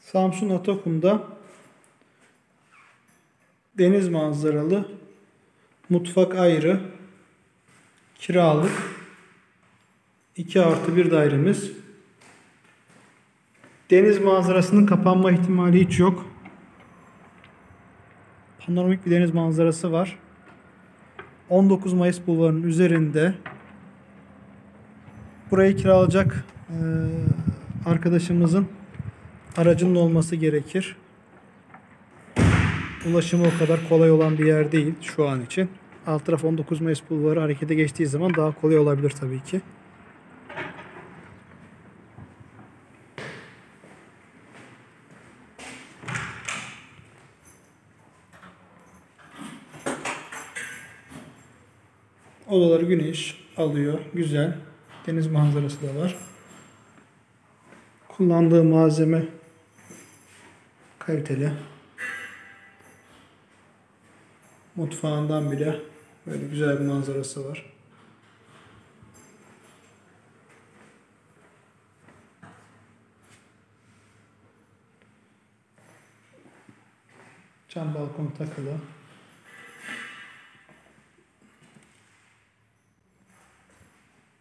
Samsun Atakum'da deniz manzaralı, mutfak ayrı, kiralık 2+1 dairemiz. Deniz manzarasının kapanma ihtimali hiç yok. Panoramik bir deniz manzarası var. 19 Mayıs Bulvarı'nın üzerinde. Burayı kiralayacak arkadaşımızın aracının olması gerekir. Ulaşımı o kadar kolay olan bir yer değil şu an için. Alt taraf 19 Mayıs Bulvarı harekete geçtiği zaman daha kolay olabilir tabii ki. Odaları güneş alıyor. Güzel. Deniz manzarası da var. Kullandığı malzeme kaliteli. Mutfağından bile böyle güzel bir manzarası var. Cam balkon takılı.